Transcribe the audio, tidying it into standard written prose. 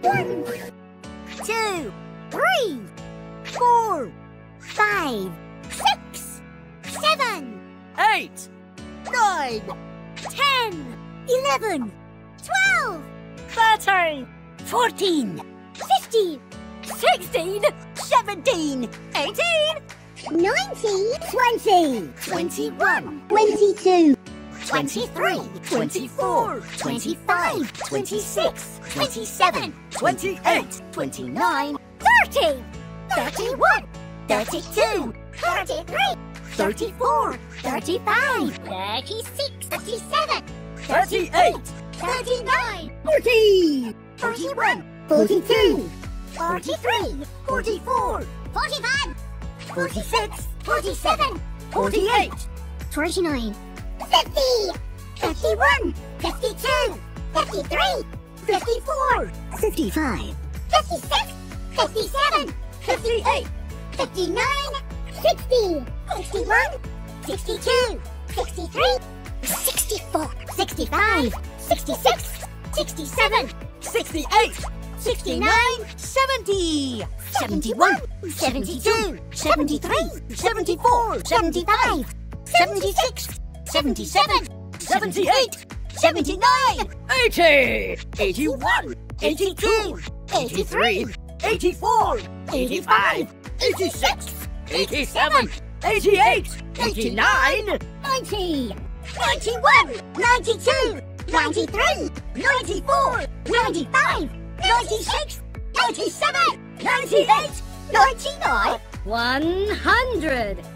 1, 2, 3, 4, 5, 6, 7, 8, 9, 10, 11, 12, 13, 14, 15, 16, 17, 18, 19, 20, 21, 22, 23, 24, 25, 26, 27, 28, 29, 30, 31, 32, 33, 34, 35, 36, 37, 38, 39, 40, 41, 42, 43, 44, 45, 46, 47, 48, 49, 50, 51, 52, 53, 54, 55, 56, 57, 58, 59, 60, 61, 62, 63, 64, 65, 66, 67, 68, 69, 70, 71, 72, 73, 74, 75, 76, 77, 78, 79, 80, 81, 82, 83, 84, 85, 86, 87, 88, 89, 90, 91, 92, 93, 94, 95, 96, 97, 98, 99, 100.